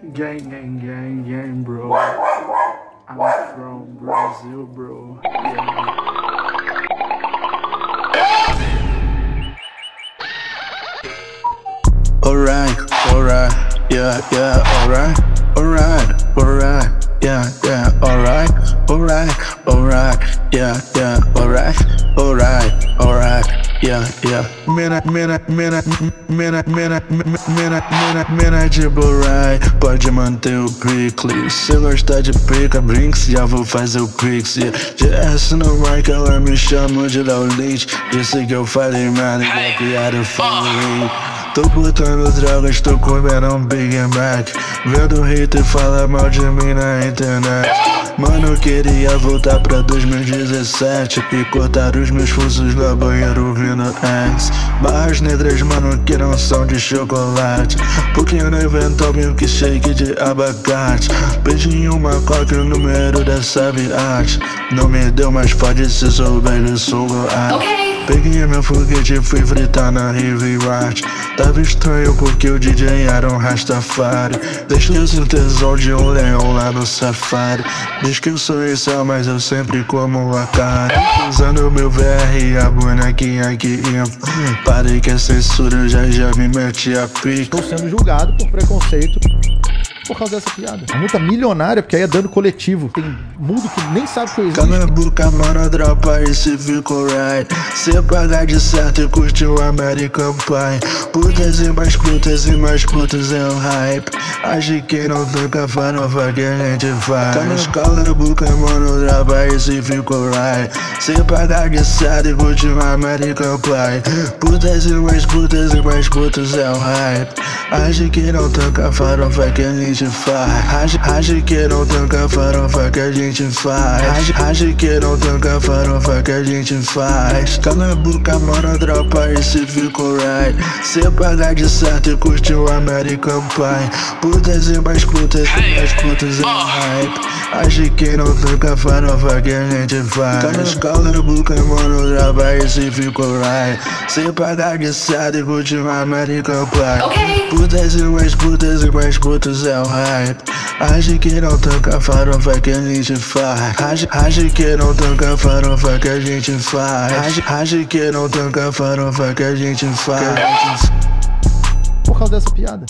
Gang, gang, gang, gang, bro. I'm from Brazil, bro. Yeah. Alright, yeah, alright, yeah, alright, yeah, alright, yeah. Mina de Borai, pode manter o picle. Se gostar de pica, brinks, já vou fazer o pix. GXNUMIC, ela me chama de Léo. Disse que eu falei merda, que a piada eu falei. Tô botando drogas, tô comendo um Big Mac. Vendo hater falar mal de mim na internet. Mano, eu queria voltar pra 2017 e cortar os meus fusos no banheiro ouvindo X. Barras negras, mano, que não são de chocolate. Pouquinho no inventou milkshake de abacate. Pedi uma coca e o número dessa viagem. Não me deu, mas pode ser souber, eu sou goiás. Peguei meu foguete e fui fritar na Rivirat. Tava estranho porque o DJ era um Rastafari. Deixei o tesão de um leão lá no safari. Diz que eu sou especial, mas eu sempre como a cara. Usando meu VR e a bonequinha aqui. Parei que é censura, eu já me meti a pique. Estou sendo julgado por preconceito por causa dessa piada. Uma multa milionária, porque aí é dano coletivo. Tem mundo que nem sabe que eu existo. Cala a boca, mano, dropa esse ficou right. Cê pagar de certo e curte o American Pie. Putas e mais putas é o hype. Acho que não toca farofa que a gente faz. Cala a boca, mano, dropa esse ficou right. Cê pagar de certo e curte o American Pie. Putas e mais putas é o hype. Acho que não toca farofa que a gente faz. Acho que não toca farofa que a gente faz. Acho que não toca farofa que a gente faz. Cala a boca, mano, dropa esse ficou right. Cê pagar de certo e curte o American Pie. Putas e mais putas é o hype. Acho que não toca farofa que a gente faz. Cala a boca, mano, dropa esse ficou right. Cê pagar de certo e curte o American Pie. Putas e mais putas é o hype. Acho que não toca farofa que a gente faz. Acho que não toca farofa que a gente faz. Acho que não toca farofa que a gente faz. Por causa dessa piada.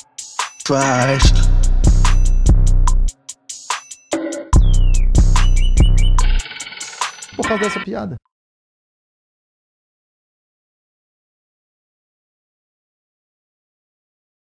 Faz. Por causa dessa piada.